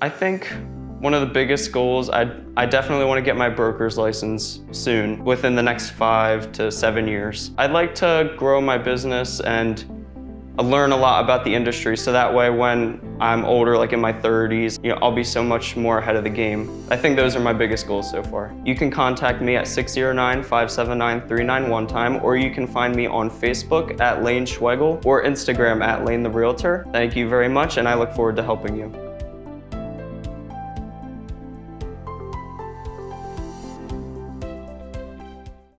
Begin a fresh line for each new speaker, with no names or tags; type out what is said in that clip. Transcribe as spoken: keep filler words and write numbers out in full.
I think one of the biggest goals, I, I definitely want to get my broker's license soon, within the next five to seven years. I'd like to grow my business and learn a lot about the industry, so that way when I'm older, like in my thirties, you know, I'll be so much more ahead of the game. I think those are my biggest goals so far. You can contact me at six zero nine, five seven nine, three nine one time, or you can find me on Facebook at Layne Schwegel or Instagram at Layne the Realtor. Thank you very much, and I look forward to helping you.